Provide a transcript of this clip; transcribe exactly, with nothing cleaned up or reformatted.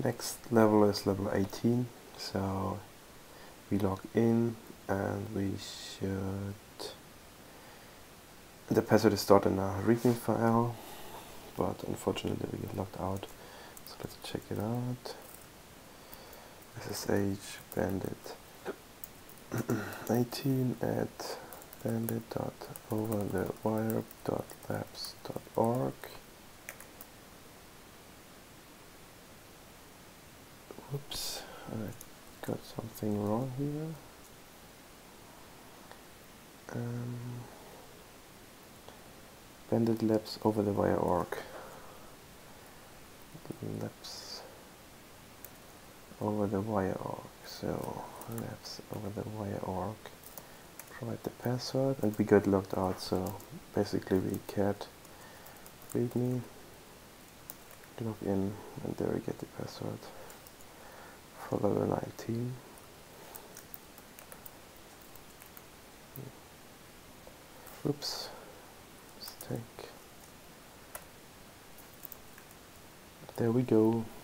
Next level is level eighteen, so we log in and we should, the password is stored in a readme file, but unfortunately we get logged out, so let's check it out. S S H bandit eighteen at bandit dot over the wire dot labs dot org. Whoops, I got something wrong here. Um, bandit labs over the wire org. Labs over the wire org. So labs over the wire org. Provide the password, and we got logged out. So basically, we cat readme, log in, and there we get the password for level nineteen. Oops, mistake. There we go.